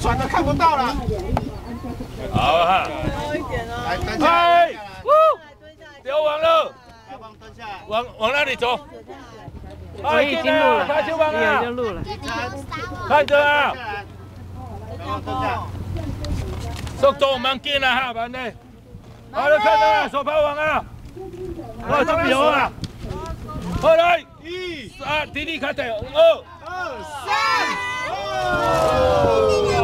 船都看不到了。 好哈， 高一点哦。来，蹲下来， 来。 丢网了， 来，往蹲下来。 往哪里走？ 我已经录了， 开就网了， 已经录了。 看着啊， 往蹲下。 速度慢点啦哈，慢点。好了，看到了，手抛网啊，哇，这么油啊！好来，1、3，弟弟开始，2、2、3。